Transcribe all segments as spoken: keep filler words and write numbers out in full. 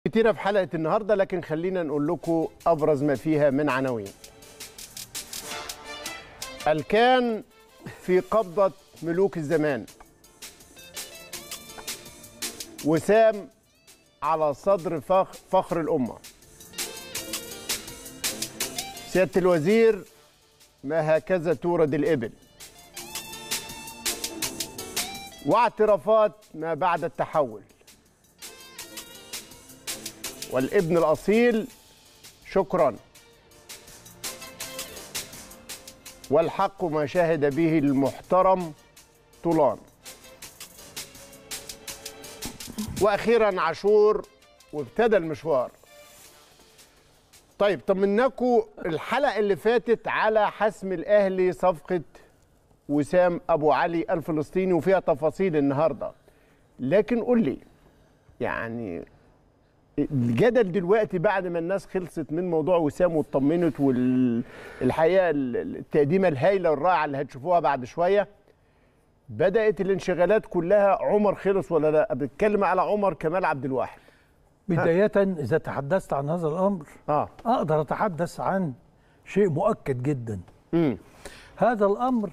كتيرة في حلقة النهاردة، لكن خلينا نقول لكم أبرز ما فيها من عناوين. الكان في قبضة ملوك الزمان، وسام على صدر فخ فخر الأمة، سيادة الوزير ما هكذا تورد الإبل، واعترافات ما بعد التحول، والابن الأصيل شكرا، والحق ما شهد به المحترم طولان، وأخيرا عاشور وابتدى المشوار. طيب، طمناكم الحلقة اللي فاتت على حسم الأهلي صفقة وسام أبو علي الفلسطيني، وفيها تفاصيل النهاردة. لكن قول لي، يعني الجدل دلوقتي بعد ما الناس خلصت من موضوع وسام واطمنت، والحقيقه التقديمه الهائله الرائعه اللي هتشوفوها بعد شويه، بدات الانشغالات كلها. عمر خلص ولا لا؟ بتكلم على عمر كمال عبد الواحد. بدايه اذا تحدثت عن هذا الامر اه اقدر اتحدث عن شيء مؤكد جدا. امم هذا الامر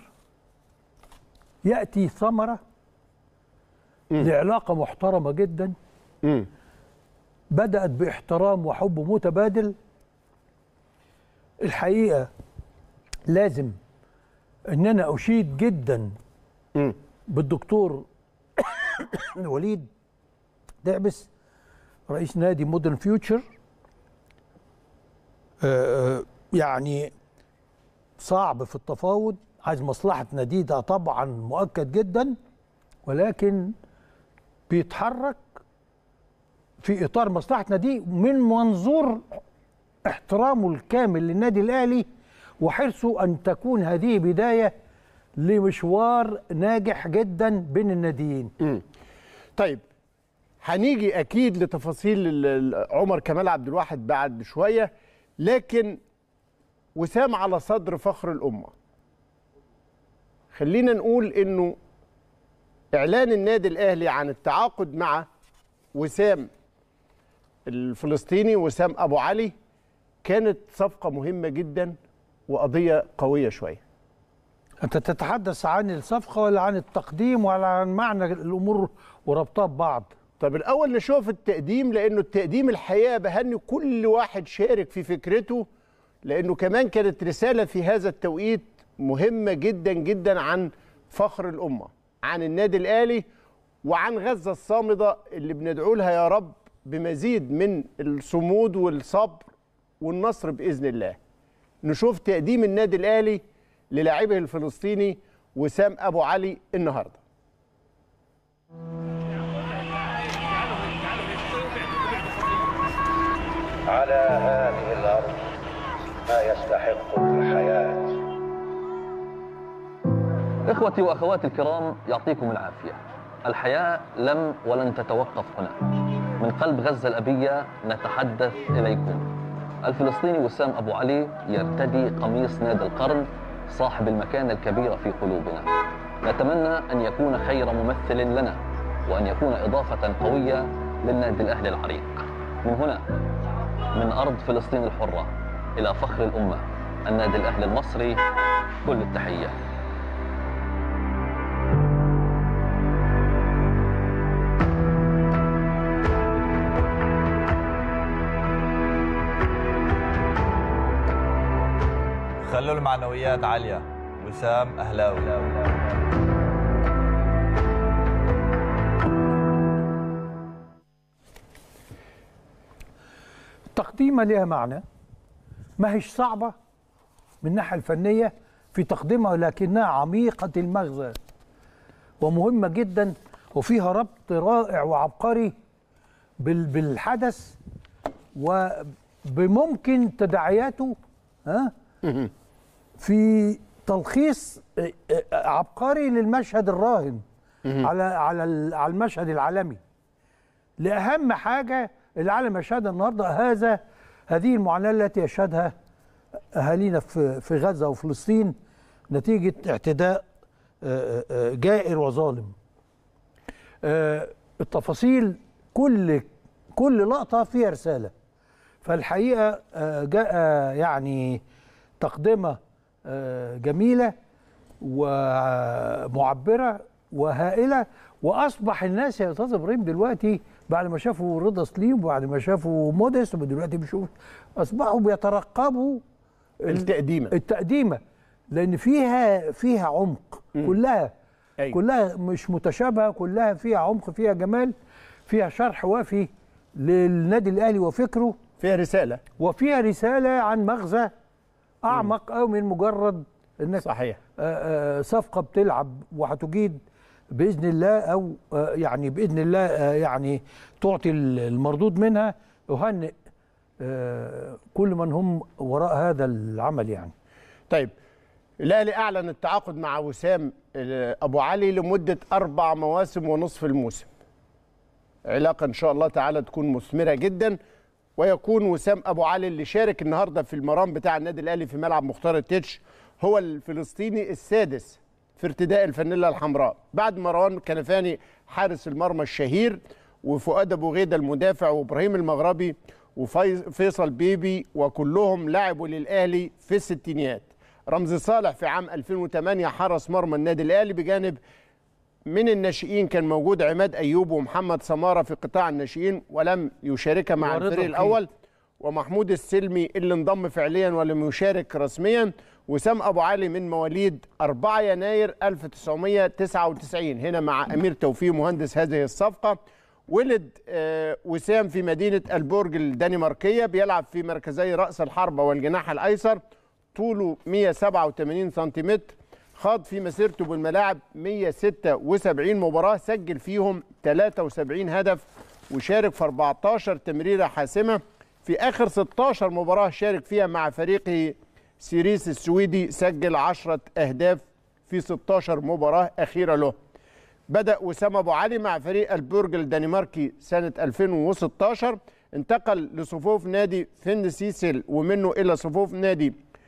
ياتي ثمره لعلاقه محترمه جدا. امم بدأت باحترام وحب متبادل. الحقيقة لازم ان انا اشيد جدا بالدكتور وليد دعبس رئيس نادي مودرن فيوتشر. يعني صعب في التفاوض، عايز مصلحة ناديه، ده طبعا مؤكد جدا، ولكن بيتحرك في اطار مصلحه ناديه من منظور احترامه الكامل للنادي الاهلي وحرصه ان تكون هذه بدايه لمشوار ناجح جدا بين الناديين. امم طيب، هنيجي اكيد لتفاصيل عمر كمال عبد الواحد بعد شويه، لكن وسام على صدر فخر الامه. خلينا نقول انه اعلان النادي الاهلي عن التعاقد مع وسام الفلسطيني، وسام أبو علي، كانت صفقة مهمة جدا وقضية قوية شوية. أنت تتحدث عن الصفقة ولا عن التقديم ولا عن معنى الأمور وربطها ببعض؟ طب الأول نشوف التقديم، لأنه التقديم الحقيقة بهني كل واحد شارك في فكرته، لأنه كمان كانت رسالة في هذا التوقيت مهمة جدا جدا عن فخر الأمة، عن النادي الأهلي، وعن غزة الصامدة اللي بندعو لها يا رب بمزيد من الصمود والصبر والنصر بإذن الله. نشوف تقديم النادي الأهلي للاعبه الفلسطيني وسام أبو علي النهاردة. على هذه الأرض ما يستحق الحياة. إخوتي وأخواتي الكرام، يعطيكم العافية. الحياة لم ولن تتوقف هنا. من قلب غزة الأبية نتحدث إليكم. الفلسطيني وسام أبو علي يرتدي قميص نادي القرن، صاحب المكانة الكبيرة في قلوبنا. نتمنى أن يكون خير ممثل لنا، وأن يكون إضافة قوية للنادي الأهلي العريق. من هنا، من أرض فلسطين الحرة إلى فخر الأمة، النادي الأهلي المصري، كل التحية. خلوا المعنويات عالية. وسام أهلاوي. التقديمة لها معنى، ما هيش صعبة من الناحية الفنية في تقديمها، ولكنها عميقة المغزى ومهمة جدا، وفيها ربط رائع وعبقري بالحدث وبممكن تداعياته ها في تلخيص عبقري للمشهد الراهن على على على المشهد العالمي. لأهم حاجة العالم يشهدها النهارده، هذا هذه المعاناة التي يشهدها أهالينا في في غزة وفلسطين نتيجة اعتداء جائر وظالم. التفاصيل كل كل لقطه فيها رساله. فالحقيقه آه، جاء يعني تقدمه آه، جميله ومعبره وهائله. واصبح الناس يا استاذ ابراهيم دلوقتي بعد ما شافوا رضا سليم وبعد ما شافوا موديست ودلوقتي بيشوفوا، اصبحوا بيترقبوا التقديمه التقديمه لان فيها فيها عمق. م. كلها أيوة. كلها مش متشابهه، كلها فيها عمق، فيها جمال، فيها شرح وافي للنادي الاهلي وفكره، فيها رساله وفيها رساله عن مغزى اعمق او من مجرد انك صحيح آآ آآ صفقه بتلعب وهتجيد باذن الله، او يعني باذن الله يعني تعطي المردود منها. اهنئ كل من هم وراء هذا العمل يعني. طيب، الاهلي اعلن التعاقد مع وسام ابو علي لمده اربع مواسم ونصف الموسم. علاقه ان شاء الله تعالى تكون مثمره جدا، ويكون وسام ابو علي اللي شارك النهارده في المران بتاع النادي الاهلي في ملعب مختار التتش هو الفلسطيني السادس في ارتداء الفانيلا الحمراء، بعد مروان كنفاني حارس المرمى الشهير، وفؤاد ابو غيده المدافع، وابراهيم المغربي، وفيصل بيبي، وكلهم لعبوا للاهلي في الستينيات. رمزي صالح في عام ألفين وثمانية حرس مرمى النادي الاهلي، بجانب من الناشئين كان موجود عماد ايوب ومحمد سماره في قطاع الناشئين ولم يشارك مع الفريق الاول، ومحمود السلمي اللي انضم فعليا ولم يشارك رسميا. وسام ابو علي من مواليد أربعة يناير ألف وتسعمائة وتسعة وتسعين هنا مع امير توفيق مهندس هذه الصفقه. ولد آه وسام في مدينه البورج الدنماركيه، بيلعب في مركزي راس الحربه والجناح الايسر، طوله مئة وسبعة وثمانين سنتيمتر، خاض في مسيرته بالملاعب مئة وستة وسبعين مباراه، سجل فيهم ثلاثة وسبعين هدف، وشارك في أربعة عشر تمريره حاسمه. في اخر ستة عشر مباراه شارك فيها مع فريقه سيريس السويدي، سجل عشرة اهداف في ستة عشر مباراه اخيره له. بدأ وسام أبو علي مع فريق البورج الدنماركي سنة ألفين وستة عشر، انتقل لصفوف نادي فينسيسل ومنه إلى صفوف نادي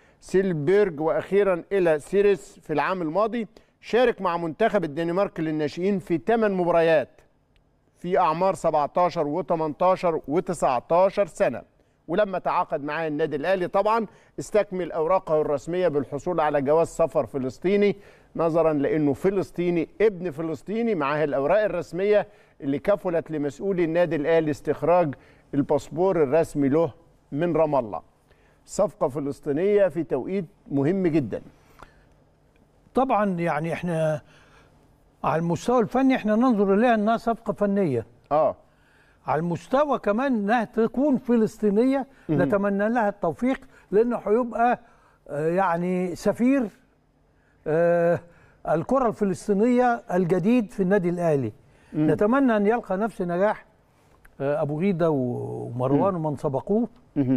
سيلبيرج وأخيرا إلى سيريس في العام الماضي. شارك مع منتخب الدنمارك للناشئين في ثمان مباريات في أعمار سبعة عشر وثمانية عشر وتسعة عشر سنة، ولما تعاقد معاه النادي الأهلي طبعا استكمل أوراقه الرسمية بالحصول على جواز سفر فلسطيني، نظرا لأنه فلسطيني ابن فلسطيني، معاه الأوراق الرسمية اللي كفلت لمسؤولي النادي الأهلي استخراج الباسبور الرسمي له من رام الله. صفقة فلسطينية في توقيت مهم جدا. طبعا يعني احنا على المستوى الفني احنا ننظر اليها انها صفقة فنية. اه على المستوى كمان انها تكون فلسطينية نتمنى لها التوفيق، لانه هيبقى يعني سفير آه الكرة الفلسطينية الجديد في النادي الأهلي. مم. نتمنى أن يلقى نفس نجاح آه أبو غيدة ومروان ومن سبقوه،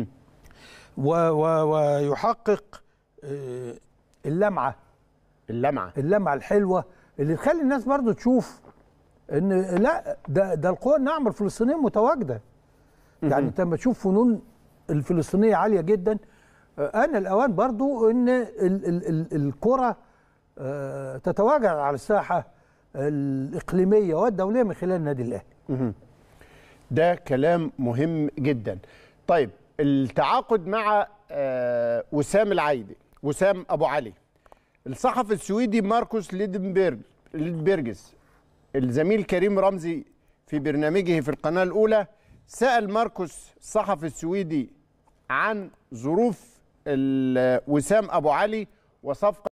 ويحقق آه اللمعة اللمعة اللمعة الحلوة اللي تخلي الناس برضو تشوف ان لا ده ده القوى الناعمة الفلسطينية متواجدة. مم. يعني انت لما تشوف فنون الفلسطينية عالية جدا، آه أنا الأوان برضو ان ال ال ال الكرة تتواجد على الساحة الإقليمية والدولية من خلال النادي الأهلي. ده كلام مهم جدا. طيب، التعاقد مع وسام العايدي، وسام أبو علي، الصحفي السويدي ماركوس ليدنبرج ليدنبرجس الزميل كريم رمزي في برنامجه في القناة الأولى سأل ماركوس الصحفي السويدي عن ظروف وسام أبو علي وصفقة